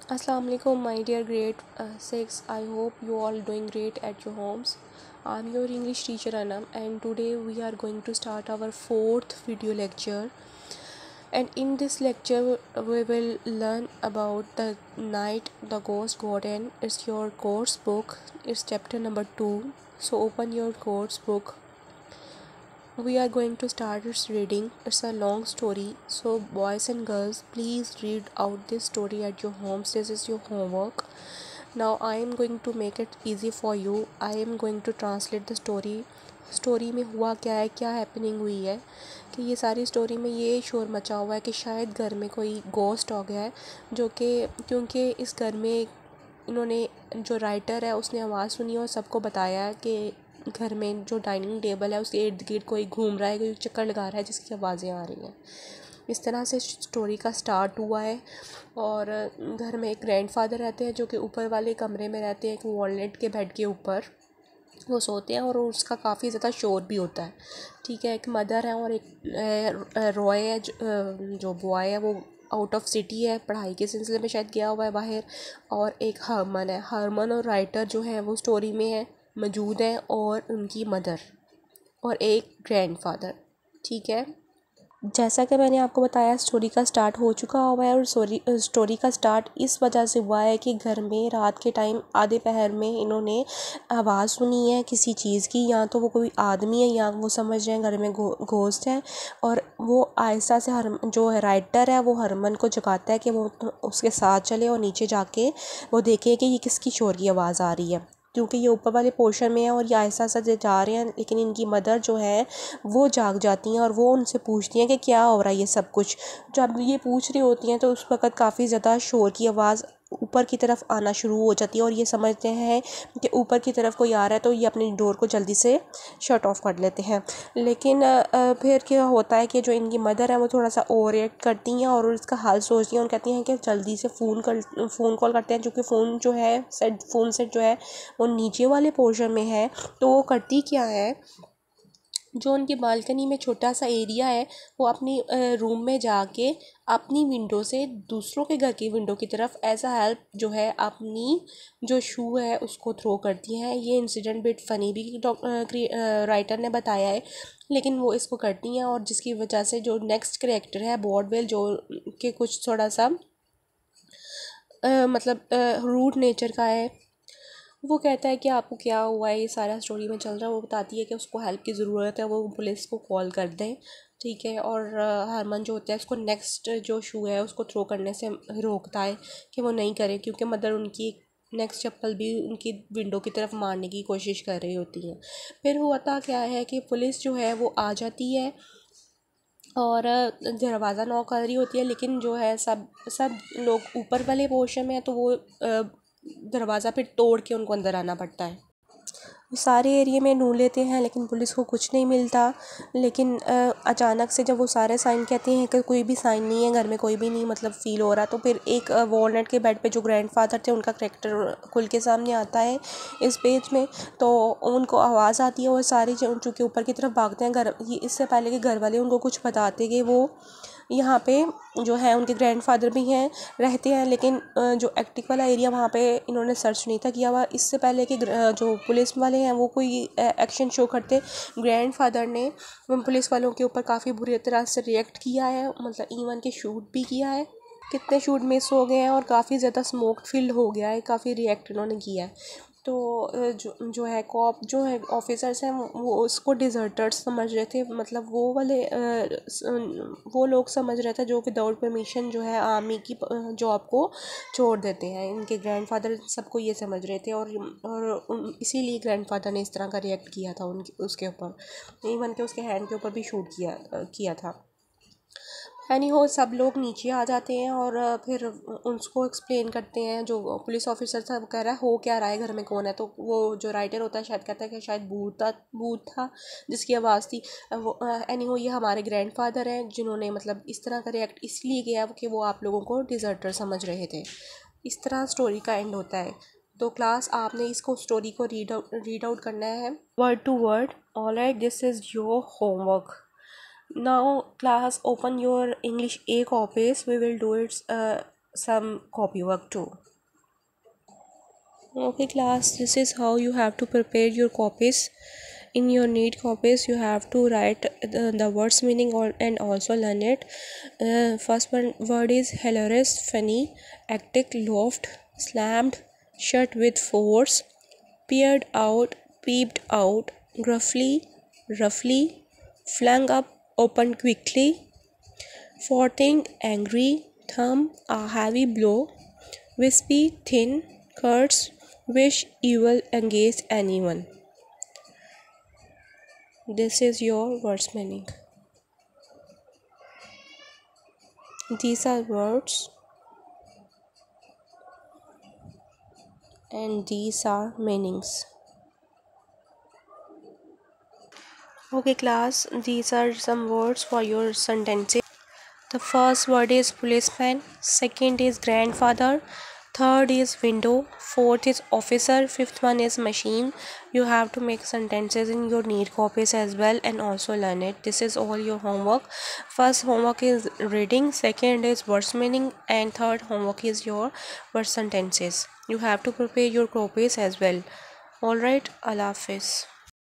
Assalamu alaikum, my dear grade 6. I hope you all doing great at your homes. I'm your English teacher Anam, and today we are going to start our fourth video lecture. And in this lecture, we will learn about the night the ghost got in. It's your course book. It's chapter number 2. So open your course book. We are going to start its reading. It's a long story, so boys and girls, please read out this story at your homes. This is your homework. Now I am going to make it easy for you. I am going to translate the story. Story में हुआ क्या है, क्या happening हुई है कि ये सारी स्टोरी में ये शोर मचा हुआ है कि शायद घर में कोई गोस्ट हो गया है, जो कि क्योंकि इस घर में इन्होंने जो राइटर है उसने आवाज़ सुनी और सबको बताया है कि घर में जो डाइनिंग टेबल है उसके इर्द गिर्द कोई घूम रहा है, कोई चक्कर लगा रहा है जिसकी आवाज़ें आ रही हैं। इस तरह से स्टोरी का स्टार्ट हुआ है। और घर में एक ग्रैंडफादर रहते हैं जो कि ऊपर वाले कमरे में रहते हैं, एक वॉलनट के बेड के ऊपर वो सोते हैं और उसका काफ़ी ज़्यादा शोर भी होता है। ठीक है, एक मदर है और एक रॉय है, जो बॉय है वो आउट ऑफ सिटी है, पढ़ाई के सिलसिले में शायद गया हुआ है बाहर। और एक हरमन है, हरमन और राइटर जो है वो स्टोरी में है मौजूद हैं, और उनकी मदर और एक ग्रैंडफादर। ठीक है, जैसा कि मैंने आपको बताया स्टोरी का स्टार्ट हो चुका हुआ है। और स्टोरी का स्टार्ट इस वजह से हुआ है कि घर में रात के टाइम आधे पहर में इन्होंने आवाज़ सुनी है किसी चीज़ की, या तो वो कोई आदमी है या वो समझ रहे हैं घर में घोस्ट है। और वो आहिस्ता से जो है राइटर है वो हरमन को जगाता है कि वो उसके साथ चले और नीचे जाके वो देखे कि ये किसकी शोर की आवाज़ आ रही है, क्योंकि ये ऊपर वाले पोर्शन में है और ये आहिस्ता आहिस्ता जा रहे हैं। लेकिन इनकी मदर जो है वो जाग जाती हैं और वो उनसे पूछती हैं कि क्या हो रहा है ये सब कुछ। जब ये पूछ रही होती हैं तो उस वक़्त काफ़ी ज़्यादा शोर की आवाज़ ऊपर की तरफ आना शुरू हो जाती है और ये समझते हैं कि ऊपर की तरफ कोई आ रहा है, तो ये अपनी डोर को जल्दी से शट ऑफ कर लेते हैं। लेकिन फिर क्या होता है कि जो इनकी मदर है वो थोड़ा सा ओवर रिएक्ट करती हैं और इसका हाल सोचती हैं और कहती हैं कि जल्दी से फ़ोन कॉल करते हैं, क्योंकि फ़ोन जो है फ़ोन सेट जो है वो नीचे वाले पोर्शन में है। तो वो करती क्या है, जो उनकी बालकनी में छोटा सा एरिया है वो अपनी रूम में जाके अपनी विंडो से दूसरों के घर की विंडो की तरफ एज अ हेल्प जो है अपनी जो शू है उसको थ्रो करती हैं। ये इंसिडेंट बिट फ़नी भी राइटर ने बताया है, लेकिन वो इसको करती हैं और जिसकी वजह से जो नेक्स्ट करेक्टर है बॉडवेल, जो कि कुछ थोड़ा सा मतलब रूड नेचर का है, वो कहता है कि आपको क्या हुआ है, ये सारा स्टोरी में चल रहा है। वो बताती है कि उसको हेल्प की ज़रूरत है, वो पुलिस को कॉल कर दें। ठीक है, और हरमन जो होता है उसको नेक्स्ट जो शू है उसको थ्रो करने से रोकता है कि वो नहीं करे, क्योंकि मदर उनकी नेक्स्ट चप्पल भी उनकी विंडो की तरफ मारने की कोशिश कर रही होती हैं। फिर होता क्या है कि पुलिस जो है वो आ जाती है और दरवाज़ा नॉक कर रही होती है, लेकिन जो है सब सब लोग ऊपर वाले पोर्शन में है, तो वो दरवाज़ा फिर तोड़ के उनको अंदर आना पड़ता है। वो सारे एरिया में ढूंढ लेते हैं लेकिन पुलिस को कुछ नहीं मिलता। लेकिन अचानक से जब वो सारे साइन कहते हैं कि कोई भी साइन नहीं है, घर में कोई भी नहीं मतलब फ़ील हो रहा, तो फिर एक वॉलनट के बेड पे जो ग्रैंडफादर थे उनका करेक्टर खुल के सामने आता है इस पेज में। तो उनको आवाज़ आती है और सारे चूँकि ऊपर की तरफ भागते हैं घर, ये इससे पहले कि घर वाले उनको कुछ बताते कि वो यहाँ पे जो है उनके ग्रैंडफादर भी हैं रहते हैं। लेकिन जो एक्टिक वाला एरिया वहाँ पे इन्होंने सर्च नहीं था किया हुआ, इससे पहले कि जो पुलिस वाले हैं वो कोई एक्शन शो करते। ग्रैंडफादर ने पुलिस वालों के ऊपर काफ़ी बुरी तरह से रिएक्ट किया है, मतलब इवन के शूट भी किया है। कितने शूट मिस हो गए हैं और काफ़ी ज़्यादा स्मोक फील्ड हो गया है, काफ़ी रिएक्ट इन्होंने किया है। तो जो है कॉप जो है ऑफिसर्स हैं वो उसको डिज़र्टर्स समझ रहे थे, मतलब वो वाले वो लोग समझ रहे थे जो विदाउट परमिशन जो है आर्मी की जॉब को छोड़ देते हैं। इनके ग्रैंडफादर सबको ये समझ रहे थे और इसीलिए ग्रैंडफादर ने इस तरह का रिएक्ट किया था उनके उसके ऊपर, इवन के उसके हैंड के ऊपर भी शूट किया था। एनी हो सब लोग नीचे आ जाते हैं और फिर उसको एक्सप्लेन करते हैं। जो पुलिस ऑफिसर था वो कह रहा है हो क्या रहा है, घर में कौन है। तो वो जो राइटर होता है शायद कहता है कि शायद भूत था जिसकी आवाज़ थी वो। एनी हो ये हमारे ग्रैंडफादर हैं जिन्होंने मतलब इस तरह का रिएक्ट इसलिए किया कि वो आप लोगों को डिज़र्टर समझ रहे थे। इस तरह स्टोरी का एंड होता है। तो क्लास आपने इसको स्टोरी को रीड आउट करना है word to word. Alright, this is your homework. Now, class, open your English A copies. We will do it some copywork too. Okay class, this is how you have to prepare your copies. In your need copies you have to write the words meaning and also learn it. First one word is hilarious, funny, hectic, loft, slammed, shut with force, peered out, peeped out, gruffly, roughly, flung up, opened quickly, forthing, angry, thumb, a heavy blow, wispy, thin, curse, wish evil against anyone. This is your words meaning. These are words and these are meanings. Okay class, these are some words for your sentences. The first word is policeman, second is grandfather, third is window, fourth is officer, fifth one is machine. You have to make sentences in your need copies as well and also learn it. This is all your homework. First homework is reading, second is words meaning, and third homework is your word sentences. You have to prepare your copies as well. Alright, Allah Hafiz.